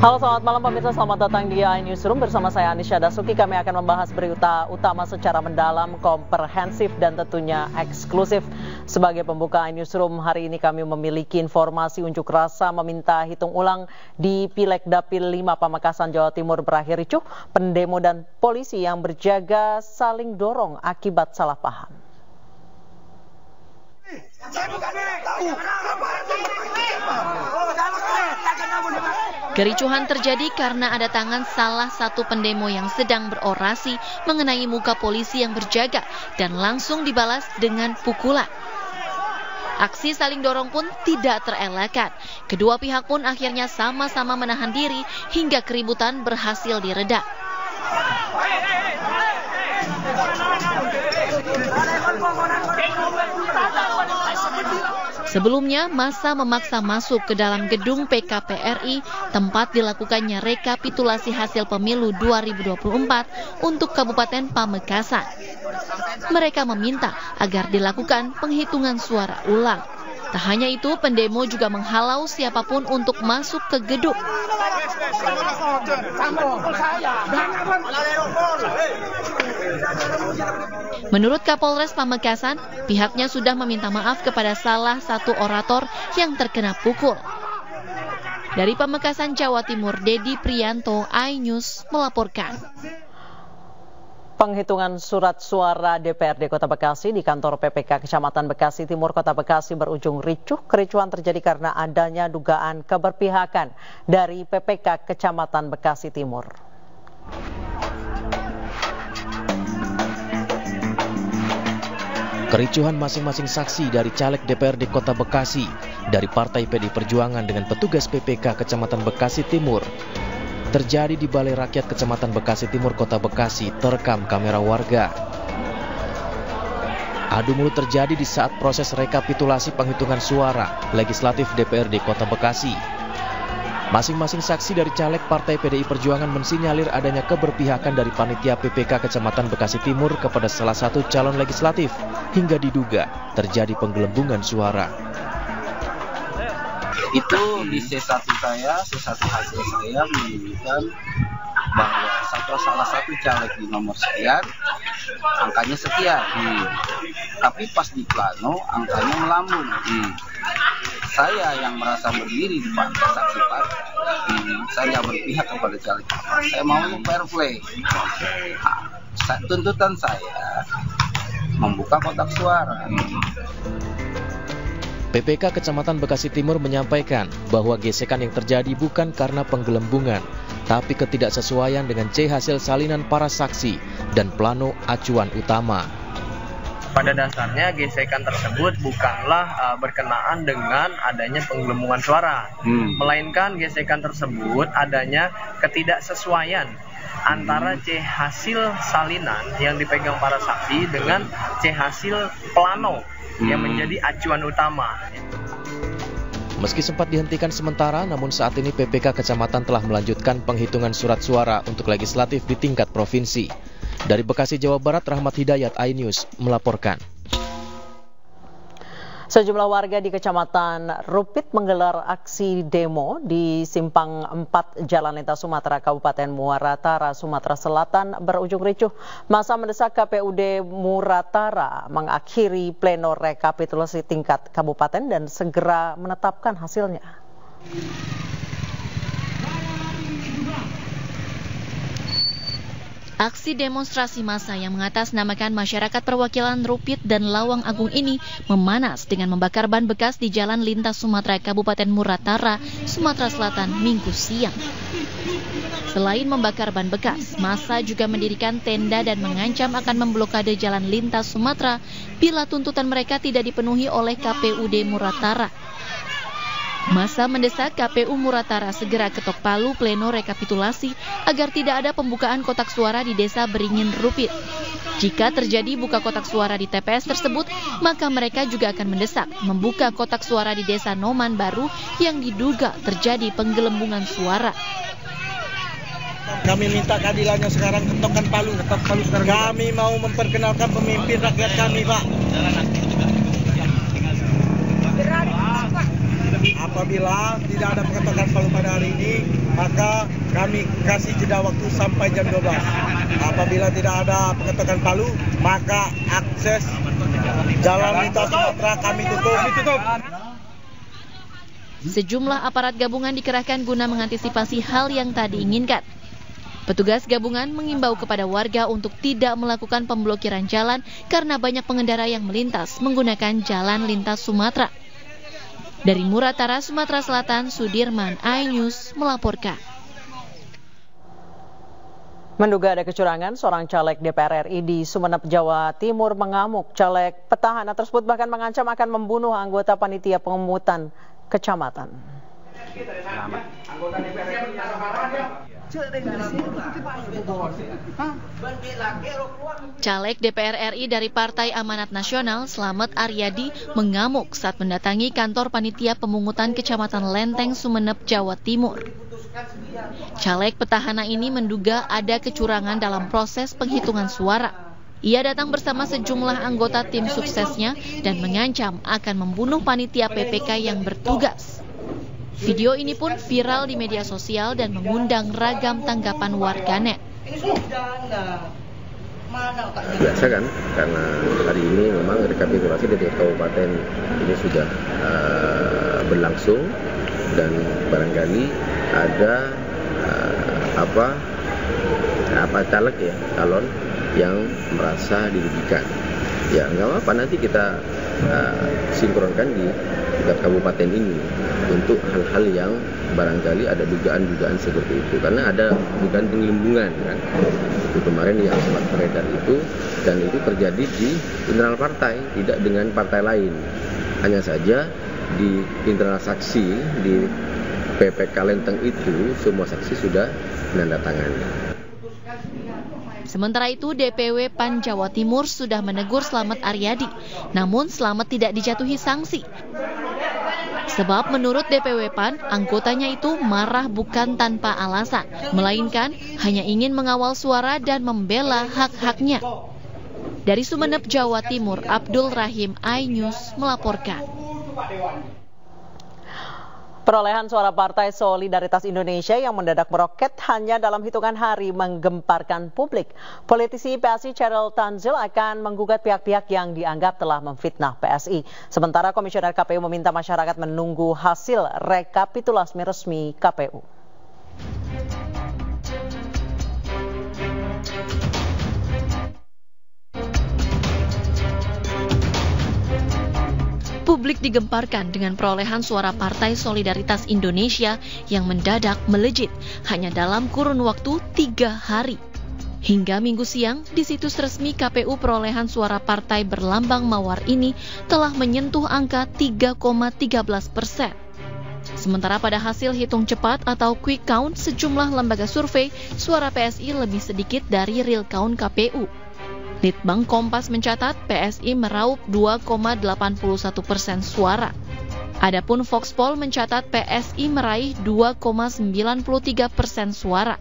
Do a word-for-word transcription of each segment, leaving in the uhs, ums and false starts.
Halo, selamat malam pemirsa, selamat datang di iNewsroom bersama saya Anisha Dasuki. Kami akan membahas berita utama secara mendalam, komprehensif dan tentunya eksklusif. Sebagai pembuka iNewsroom hari ini kami memiliki informasi unjuk rasa meminta hitung ulang di Pileg Dapil lima Pamekasan Jawa Timur berakhir ricuh. Pendemo dan polisi yang berjaga saling dorong akibat salah paham. Kericuhan terjadi karena ada tangan salah satu pendemo yang sedang berorasi mengenai muka polisi yang berjaga dan langsung dibalas dengan pukulan. Aksi saling dorong pun tidak terelakkan. Kedua pihak pun akhirnya sama-sama menahan diri hingga keributan berhasil diredam. Sebelumnya, massa memaksa masuk ke dalam gedung P K P R I tempat dilakukannya rekapitulasi hasil pemilu dua ribu dua puluh empat untuk Kabupaten Pamekasan. Mereka meminta agar dilakukan penghitungan suara ulang. Tak hanya itu, pendemo juga menghalau siapapun untuk masuk ke gedung. Menurut Kapolres Pamekasan, pihaknya sudah meminta maaf kepada salah satu orator yang terkena pukul. Dari Pamekasan, Jawa Timur, Dedi Prianto, iNews melaporkan. Penghitungan surat suara D P R D Kota Bekasi di kantor P P K Kecamatan Bekasi Timur Kota Bekasi berujung ricuh. Kericuhan terjadi karena adanya dugaan keberpihakan dari P P K Kecamatan Bekasi Timur. Kericuhan masing-masing saksi dari caleg D P R D Kota Bekasi, dari Partai P D I Perjuangan dengan petugas P P K Kecamatan Bekasi Timur terjadi di Balai Rakyat Kecamatan Bekasi Timur Kota Bekasi, terekam kamera warga. Adu mulut terjadi di saat proses rekapitulasi penghitungan suara legislatif D P R D Kota Bekasi. Masing-masing saksi dari caleg Partai P D I Perjuangan mensinyalir adanya keberpihakan dari panitia P P K Kecamatan Bekasi Timur kepada salah satu calon legislatif, hingga diduga terjadi penggelembungan suara. Itu di C satu saya, C satu hasil saya menunjukkan bahwa satu salah satu caleg di nomor sekian, angkanya sekian. Hmm. Tapi pas di plano, angkanya melambung. Hmm. Saya yang merasa berdiri di depan saksi partai, hmm. saya berpihak kepada caleg. Saya mau fair play. Nah, tuntutan saya membuka kotak suara. Hmm. P P K Kecamatan Bekasi Timur menyampaikan bahwa gesekan yang terjadi bukan karena penggelembungan, tapi ketidaksesuaian dengan C hasil salinan para saksi dan plano acuan utama. Pada dasarnya gesekan tersebut bukanlah uh, berkenaan dengan adanya penggelembungan suara, hmm. melainkan gesekan tersebut adanya ketidaksesuaian antara C hasil salinan yang dipegang para saksi dengan C hasil plano yang menjadi acuan utama. Meski sempat dihentikan sementara, namun saat ini P P K Kecamatan telah melanjutkan penghitungan surat suara untuk legislatif di tingkat provinsi. Dari Bekasi, Jawa Barat, Rahmat Hidayat, iNews melaporkan. Sejumlah warga di Kecamatan Rupit menggelar aksi demo di Simpang empat Jalan Lintas Sumatera, Kabupaten Muratara, Sumatera Selatan berujung ricuh. Massa mendesak K P U D Muratara mengakhiri pleno rekapitulasi tingkat kabupaten dan segera menetapkan hasilnya. Aksi demonstrasi massa yang mengatasnamakan masyarakat perwakilan Rupit dan Lawang Agung ini memanas dengan membakar ban bekas di Jalan Lintas Sumatera Kabupaten Muratara, Sumatera Selatan Minggu siang. Selain membakar ban bekas, massa juga mendirikan tenda dan mengancam akan memblokade Jalan Lintas Sumatera bila tuntutan mereka tidak dipenuhi oleh K P U D Muratara. Massa mendesak K P U Muratara segera ketok palu pleno rekapitulasi agar tidak ada pembukaan kotak suara di Desa Beringin Rupit. Jika terjadi buka kotak suara di T P S tersebut, maka mereka juga akan mendesak membuka kotak suara di Desa Noman Baru yang diduga terjadi penggelembungan suara. Kami minta keadilannya sekarang, ketokkan palu, ketok palu sekarang. Kami mau memperkenalkan pemimpin rakyat kami, Pak. apabila tidak ada pengetok palu pada hari ini, maka kami kasih jeda waktu sampai jam dua belas. Apabila tidak ada pengetok palu, maka akses jalan lintas Sumatera kami tutup. Kami tutup. Sejumlah aparat gabungan dikerahkan guna mengantisipasi hal yang tak diinginkan. Petugas gabungan mengimbau kepada warga untuk tidak melakukan pemblokiran jalan karena banyak pengendara yang melintas menggunakan jalan lintas Sumatera. Dari Muratara, Sumatera Selatan, Sudirman, iNews melaporkan. Menduga ada kecurangan, seorang caleg D P R R I di Sumeneb, Jawa Timur mengamuk. Caleg petahana tersebut bahkan mengancam akan membunuh anggota panitia pemungutan kecamatan. Caleg D P R R I dari Partai Amanat Nasional, Slamet Aryadi, mengamuk saat mendatangi kantor panitia pemungutan Kecamatan Lenteng, Sumeneb, Jawa Timur. Caleg petahana ini menduga ada kecurangan dalam proses penghitungan suara. Ia datang bersama sejumlah anggota tim suksesnya dan mengancam akan membunuh panitia P P K yang bertugas. Video ini pun viral di media sosial dan mengundang ragam tanggapan warganet. Biasa kan, karena hari ini memang rekapitulasi di tingkat kabupaten ini sudah uh, berlangsung dan barangkali ada uh, apa apa caleg ya calon yang merasa dirugikan. Ya nggak apa-apa, nanti kita uh, sinkronkan di tingkat kabupaten ini untuk hal-hal yang barangkali ada dugaan-dugaan seperti itu, karena ada dugaan penggelembungan kan itu kemarin yang sempat beredar itu, dan itu terjadi di internal partai, tidak dengan partai lain. Hanya saja di internal saksi di P P K Lenteng itu semua saksi sudah menandatangani. Sementara itu, D P W P A N Jawa Timur sudah menegur Slamet Aryadi, namun Slamet tidak dijatuhi sanksi. Sebab menurut D P W P A N, anggotanya itu marah bukan tanpa alasan, melainkan hanya ingin mengawal suara dan membela hak-haknya. Dari Sumeneb, Jawa Timur, Abdul Rahim, iNews melaporkan. Perolehan suara Partai Solidaritas Indonesia yang mendadak meroket hanya dalam hitungan hari menggemparkan publik. Politisi P S I Chairil Tanzil akan menggugat pihak-pihak yang dianggap telah memfitnah P S I. Sementara Komisioner K P U meminta masyarakat menunggu hasil rekapitulasi resmi K P U. Publik digemparkan dengan perolehan suara Partai Solidaritas Indonesia yang mendadak melejit hanya dalam kurun waktu tiga hari. Hingga Minggu siang, di situs resmi K P U perolehan suara partai berlambang mawar ini telah menyentuh angka tiga koma tiga belas persen. Sementara pada hasil hitung cepat atau quick count sejumlah lembaga survei, suara P S I lebih sedikit dari real count K P U. Litbang Kompas mencatat P S I meraup dua koma delapan satu persen suara. Adapun Foxpol mencatat P S I meraih dua koma sembilan tiga persen suara.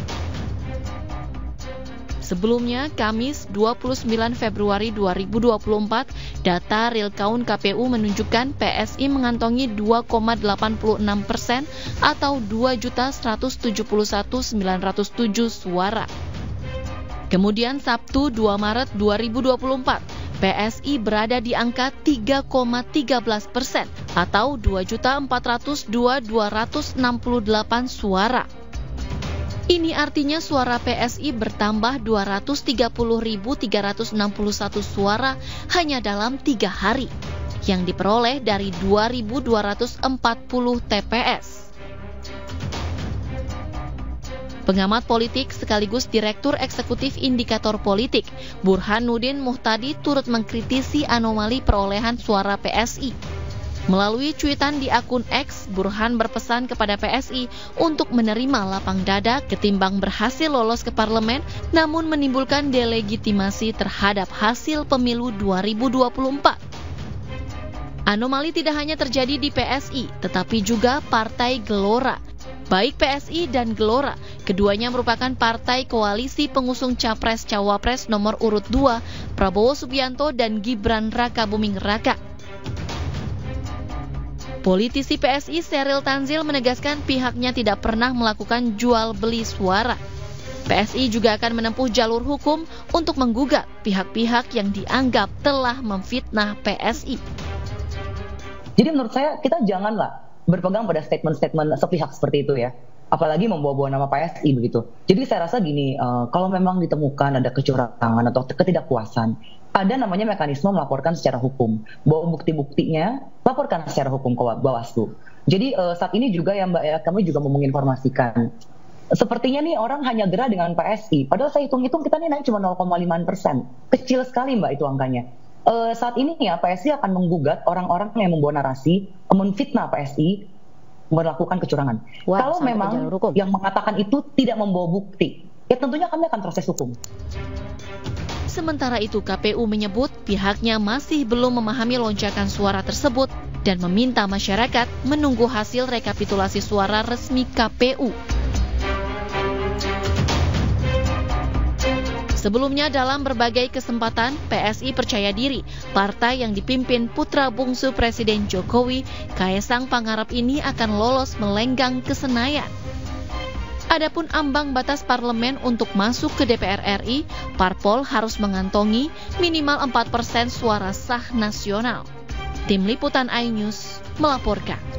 Sebelumnya, Kamis dua puluh sembilan Februari dua ribu dua puluh empat, data real count K P U menunjukkan P S I mengantongi dua koma delapan enam persen atau dua juta seratus tujuh puluh satu ribu sembilan ratus tujuh suara. Kemudian Sabtu dua Maret dua ribu dua puluh empat, P S I berada di angka tiga koma tiga belas persen atau dua juta empat ratus dua ribu dua ratus enam puluh delapan suara. Ini artinya suara P S I bertambah dua ratus tiga puluh ribu tiga ratus enam puluh satu suara hanya dalam tiga hari, yang diperoleh dari dua ribu dua ratus empat puluh T P S. Pengamat politik sekaligus Direktur Eksekutif Indikator Politik, Burhanuddin Muhtadi turut mengkritisi anomali perolehan suara P S I. Melalui cuitan di akun X, Burhan berpesan kepada P S I untuk menerima lapang dada ketimbang berhasil lolos ke parlemen, namun menimbulkan delegitimasi terhadap hasil pemilu dua ribu dua puluh empat. Anomali tidak hanya terjadi di P S I, tetapi juga Partai Gelora. Baik P S I dan Gelora, keduanya merupakan partai koalisi pengusung Capres-Cawapres nomor urut dua, Prabowo Subianto dan Gibran Raka Buming Raka. Politisi P S I Sheryl Tanzil menegaskan pihaknya tidak pernah melakukan jual beli suara. P S I juga akan menempuh jalur hukum untuk menggugat pihak-pihak yang dianggap telah memfitnah P S I. Jadi menurut saya kita janganlah berpegang pada statement-statement sepihak seperti itu ya. Apalagi membawa-bawa nama P S I begitu. Jadi saya rasa gini, uh, kalau memang ditemukan ada kecurangan atau ketidakpuasan, ada namanya mekanisme melaporkan secara hukum. Bawa bukti-buktinya, laporkan secara hukum ke Bawaslu. Jadi uh, saat ini juga ya Mbak ya, kami juga mau menginformasikan. Sepertinya nih orang hanya gerah dengan P S I. Padahal saya hitung-hitung kita nih naik cuma nol koma lima persen. Kecil sekali Mbak itu angkanya. Uh, saat ini ya P S I akan menggugat orang-orang yang membawa narasi, memfitnah P S I, melakukan kecurangan. Wah, kalau memang yang mengatakan itu tidak membawa bukti, ya tentunya kami akan proses hukum. Sementara itu K P U menyebut pihaknya masih belum memahami lonjakan suara tersebut dan meminta masyarakat menunggu hasil rekapitulasi suara resmi K P U. Sebelumnya dalam berbagai kesempatan, P S I percaya diri partai yang dipimpin putra bungsu Presiden Jokowi, Kaesang Pangarep ini akan lolos melenggang ke Senayan. Adapun ambang batas parlemen untuk masuk ke D P R R I, parpol harus mengantongi minimal empat persen suara sah nasional. Tim Liputan iNews melaporkan.